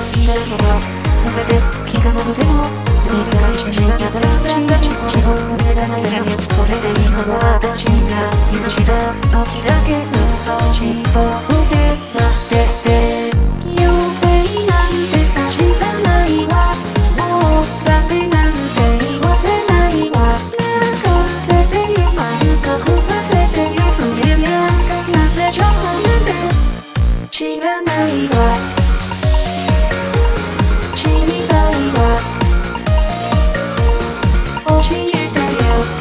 言いたいこと全て聞かなくても繰り返しやったら自分の目がないだけそれで今私が許した時だけずっと自分でなってて妖精なんて確かないわもうダメなんて言わせないわ泣かせてよ満足させてよそれやなぜちょっとなんて知らないわ知りたいわ教えてよ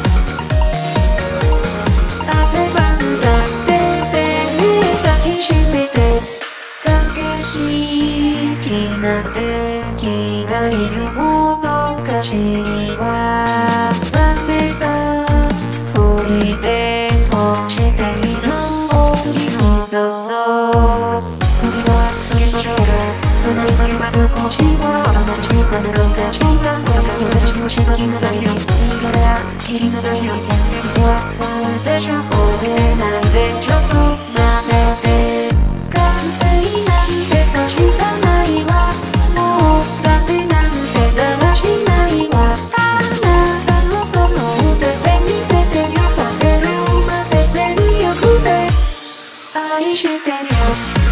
汗ばんだってて抱きしめて影式なんて気がいるもどかしいわ冷めたふりで落ちている大きなど首は過ぎましょうかその今には少しはあまり中華の論が中華の私もしばきなさいよいいから切りなさいよ私は私は覚えないでちょっと待って完成なんて確かないわもうダメなんてだらしないわあなたのその腕で見せてよ食べるまで全力で愛してるよ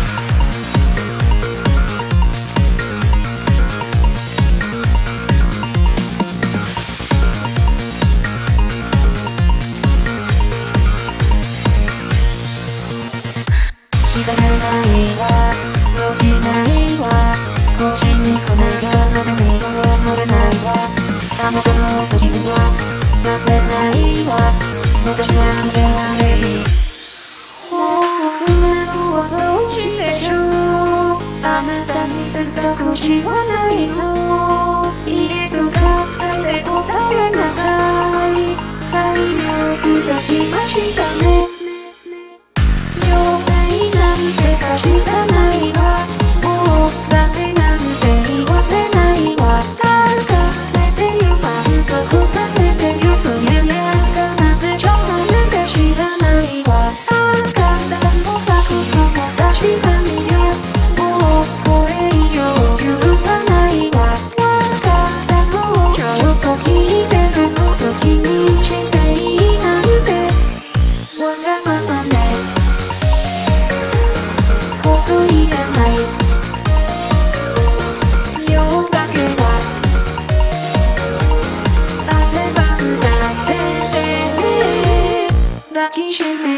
知らないわ落ちないわこっちに来ないがまだ見守れないわあなたの時にはさせないわ私は嫌いもう上の技をしてしょあなたに選択肢はないのいつかで答えなさい体力がきましたね確かないわもうダメなんて言わせないわ泣かせてよ満足させてよそれやがなぜちょっとなんか知らないわあなたのバクトも確かによもうこれ以上許さないわわかったのをちょっと聞いてるの好きにしていいなんてわがままね細いじゃない夜だけは汗ばんだって抱きしめ